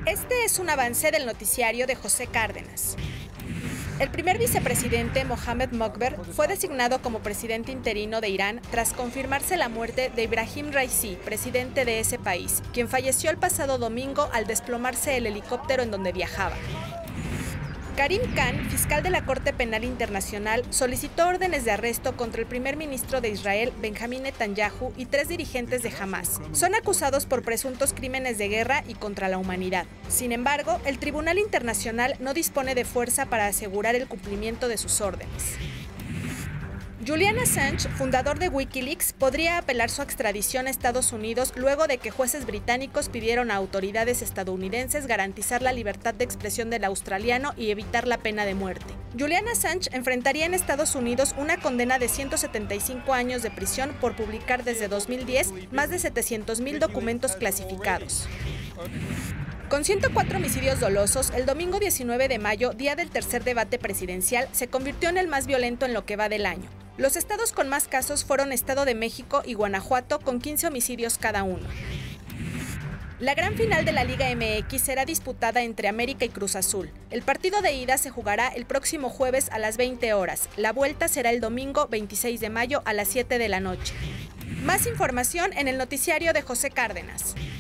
Este es un avance del noticiario de José Cárdenas. El primer vicepresidente, Mohamed Mokber, fue designado como presidente interino de Irán tras confirmarse la muerte de Ibrahim Raisi, presidente de ese país, quien falleció el pasado domingo al desplomarse el helicóptero en donde viajaba. Karim Khan, fiscal de la Corte Penal Internacional, solicitó órdenes de arresto contra el primer ministro de Israel, Benjamín Netanyahu, y 3 dirigentes de Hamás. Son acusados por presuntos crímenes de guerra y contra la humanidad. Sin embargo, el Tribunal Internacional no dispone de fuerza para asegurar el cumplimiento de sus órdenes. Julian Assange, fundador de Wikileaks, podría apelar su extradición a Estados Unidos luego de que jueces británicos pidieron a autoridades estadounidenses garantizar la libertad de expresión del australiano y evitar la pena de muerte. Julian Assange enfrentaría en Estados Unidos una condena de 175 años de prisión por publicar desde 2010 más de 700.000 documentos clasificados. Con 104 homicidios dolosos, el domingo 19 de mayo, día del tercer debate presidencial, se convirtió en el más violento en lo que va del año. Los estados con más casos fueron Estado de México y Guanajuato, con 15 homicidios cada uno. La gran final de la Liga MX será disputada entre América y Cruz Azul. El partido de ida se jugará el próximo jueves a las 20 horas. La vuelta será el domingo 26 de mayo a las 7 de la noche. Más información en el noticiario de José Cárdenas.